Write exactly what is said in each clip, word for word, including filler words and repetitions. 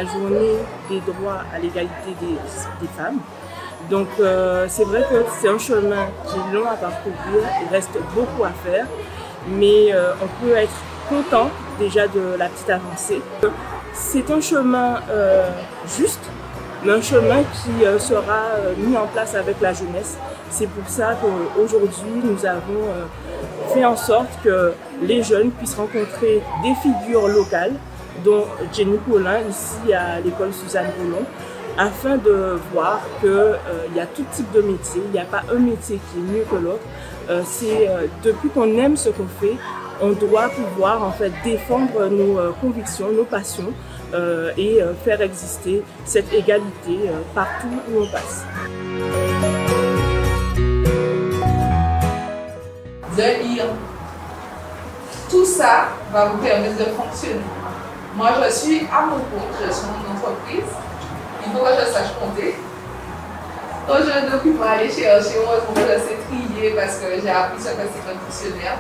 la journée des droits à l'égalité des, des femmes. Donc euh, c'est vrai que c'est un chemin qui est long à parcourir, il reste beaucoup à faire, mais euh, on peut être content déjà de la petite avancée. C'est un chemin euh, juste, mais un chemin qui euh, sera euh, mis en place avec la jeunesse. C'est pour ça qu'aujourd'hui nous avons euh, fait en sorte que les jeunes puissent rencontrer des figures locales, dont Jenny Paulin ici à l'école Suzanne Boulon, afin de voir qu'il euh, y a tout type de métier, il n'y a pas un métier qui est mieux que l'autre. Euh, c'est euh, depuis qu'on aime ce qu'on fait, on doit pouvoir en fait défendre nos euh, convictions, nos passions euh, et euh, faire exister cette égalité euh, partout où on passe. De lire. Tout ça va vous permettre de fonctionner. Moi, je suis à mon compte, je suis mon entreprise. Il faut que je sache compter. Quand je m'occupe pour aller chercher, heureusement que je sais trier parce que j'ai appris ça quand c'est un dictionnaire.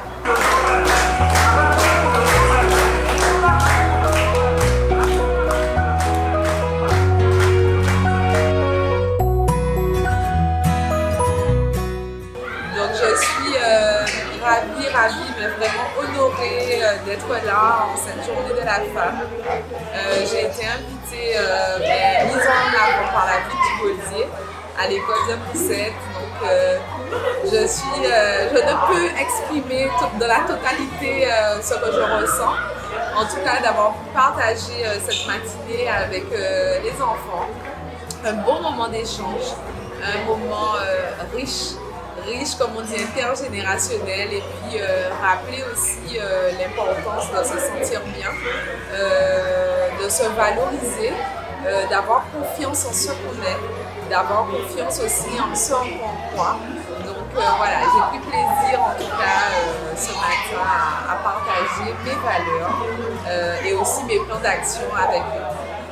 Donc je suis euh, ravie, ravie, mais vraiment honorée euh, d'être là en cette journée de la femme. Euh, j'ai été invitée, euh, mais mise en avant par la ville du Gaudier à l'école de Poussette. Donc euh, je, suis, euh, je ne peux exprimer de la totalité euh, ce que je ressens. En tout cas, d'avoir partagé euh, cette matinée avec euh, les enfants. Un bon moment d'échange, un moment euh, riche. riche, comme on dit, intergénérationnel, et puis euh, rappeler aussi euh, l'importance de se sentir bien, euh, de se valoriser, euh, d'avoir confiance en ce qu'on est, d'avoir confiance aussi en ce qu'on croit. Donc euh, voilà, j'ai pris plaisir en tout cas euh, ce matin à, à partager mes valeurs euh, et aussi mes plans d'action avec eux.